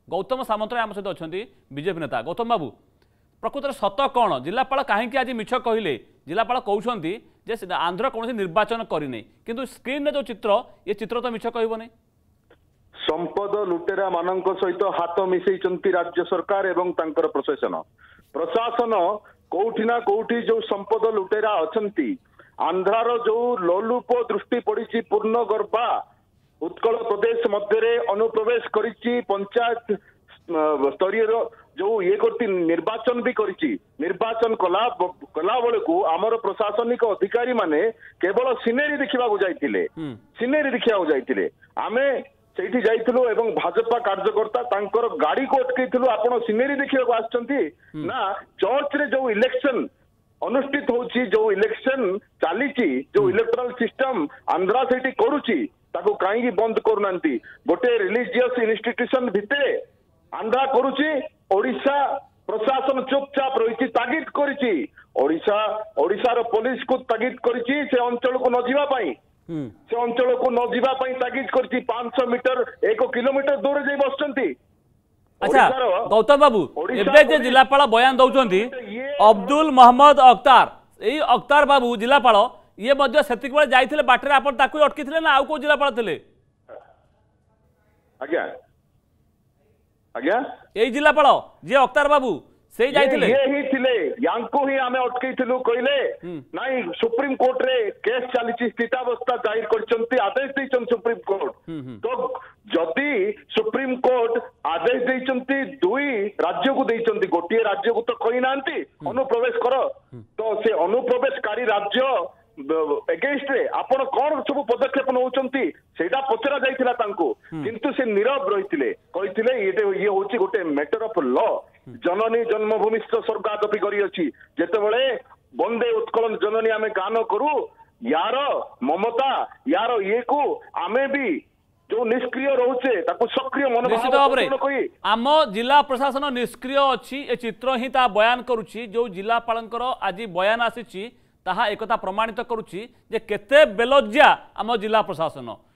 गौतम सामंतराय आम सहित अच्छा बीजेपी नेता। गौतम बाबू प्रकृत सत कौन जिलापाल कहीं आज मिछ कहले जिलापाल कहते जे आंध्र कौन निर्वाचन करनी किंतु स्क्रीन जो चित्र ये चित्र तो मिछ कहबनी संपद लुटेरा मानक सहित हाथ मिसई राज्य सरकार एवं तांकर प्रशासन प्रशासन कोठी ना कोठी जो संपद लुटेरा अच्छा आंध्रार जो लोलुप दृष्टि पड़ी पूर्ण गर्भा उत्कल प्रदेश मध्य अनुप्रवेश करिछि पंचायत स्तरीय जो ये करती निर्वाचन भी करिछि निर्वाचन कला बेलू आमर प्रशासनिक अधिकारी माने केवल सिनेरी देखा जाइतिले सिनेरी देखा जाइतिले आमे सेठी जाइथिलु एवं भाजपा कार्यकर्ता तांकर गाड़ी को अटकैथिलु आपण सिनेरी देखिବାକୁ आछंती ना चर्च रे जो इलेक्शन अनुष्ठित होछि जो इलेक्शन चालीछि जो इलेक्टोरल सिस्टम आंध्रा सेठी करूछि ताको काई बंद करूनांती गोटे रिलीजियस इंस्टीट्यूशन भितरे आंध्रा करूछि ओडिशा प्रशासन चुपचाप रही तागिद करिछि ओडिशार पुलिस को तागिद करिछि से अंचल को न जीवा पाई से अंचल को न जीवा पाई तागिद करिछि 500 मीटर 1 किलोमीटर दूर जाई बसचंती। अच्छा गौतम बाबू एबे जे जिलापाल बयान दउचंती अब्दुल मोहम्मद अख्तार एई अख्तार बाबू जिलापाल ये मध्य सेतिक बेले जाइथिले बाटरे आपण ताकू अटकीथिले ना आउ को जिलापाल थिले आज्ञा आज्ञा एई जिलापाल जे अख्तार बाबू से जाइथिले ये ही थिले यांको ही आमे अटकैथिलु कइले नाही सुप्रीम कोर्ट रे केस चलीछि स्थितावस्था जाहिर करचंती आदेश दैछन सुप्रीम कोर्ट तो जदि सुप्रीम कोर्ट आदेश दैछंती दुई राज्य को दैछंती गोटे राज्य को तो कहि नांती अनुप्रवेश कर तो से अनुप्रवेशकारी राज्य एगेंस्ट रे आपण कोन सब पदक्षेप नउचंती सेटा पचरा जाइथिला तांको किंतु से नीरव रहिथिले कहिथिले ये होची गोटे मैटर ऑफ लॉ जननी जन्मभूमि स्वर्गात भी करी अछि जेतेबेले वंदे उत्कलन जननी आमे गान करू यार ममता यार ये को आमे भी जो निष्क्रिय रोचे ताको सक्रिय मनोभाव आम जिला प्रशासन निष्क्रिय अछि ए चित्र ही ता बयान करूछि जो जिलापालंकर आज बयान आसीछि ताहा एकता प्रमाणित करुछि जे केते बेलज्जा आम जिला प्रशासन